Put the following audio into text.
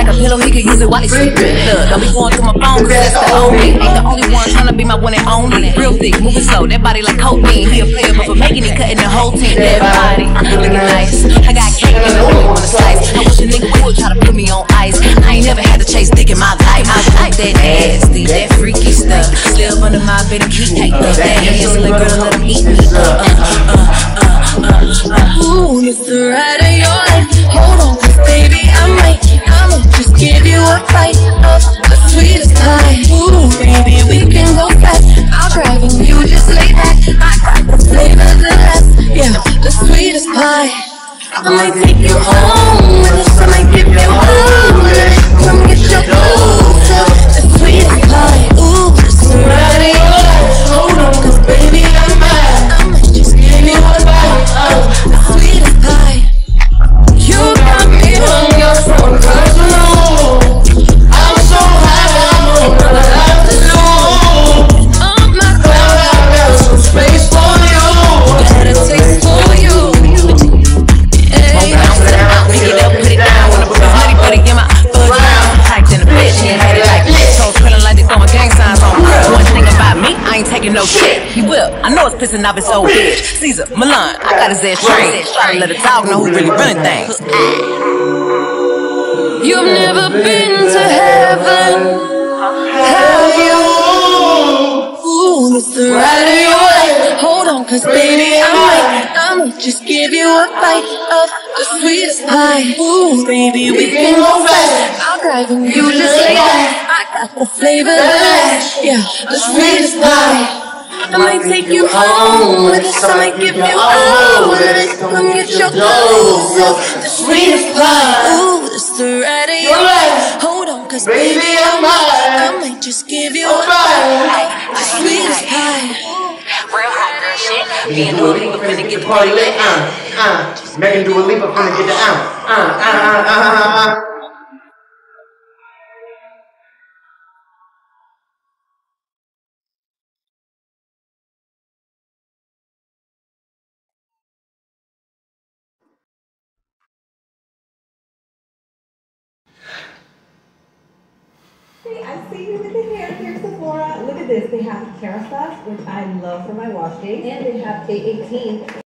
a pillow, he could use it while he sleeping. Look, don't be going through my phone, cause that's the only. Ain't the only one tryna be my one and only. Real thick, moving slow, that body like cocaine. He a player, but for making it, cutting the whole team. That body, looking nice. I got cake and I really wanna slice. I wish a nigga would try to put me on ice. I ain't never had to chase dick in my life. I like that nasty, that freaky stuff. Live under my bed and keep that hands like girl, let him eat me up. Ooh, it's the ride of your life. Hold on, cause baby, I'ma just give you a bite of the sweetest pie. Ooh, baby, we can go fast. I'll drive and you just lay back. I got the flavor, the last, yeah, the sweetest pie. I might take you home with us, I might give you all. Come get your clothes up, the sweetest pie. Ooh, it's the ride of your life. Hold on, cause baby, I'ma just give you a bite of the sweetest pie. You got me hung up from personal. I'm so high, I don't wanna have to know. I'm not glad I got some space for you. Got a taste for you. Hey, Pick it up, put it down. When I put this nutty buddy in my buzz down. Hiked in the bitch, and had it like this. So feeling like they throwing gang signs on me. One thing about me, I ain't taking no shit. He will, I know it's pissing off his old bitch. Caesar, Milan, I got his ass trained. Try to let a dog know who really running things. you've never been to heaven, have you? Ooh, it's the ride of your life. Hold on, cause baby, I'ma just give you a bite of the sweetest pie. Ooh, baby, we can go fast. I'll drive and you just lay back. I got the flavor, the last, yeah, the sweetest pie. I might take you home with us, I might give you all of it. Come get your clothes up, the sweetest pie. Ooh, it's the ride of your life. Hold on, cause baby, I might just give you a bite, the sweetest pie. Real hot girl shit. Me and dualipa finna get the party lit. Megan dualipa finna get the Hey, I see you with the hair here, Sephora. Look at this. They have Kerastase, which I love for my wash days, and they have K18.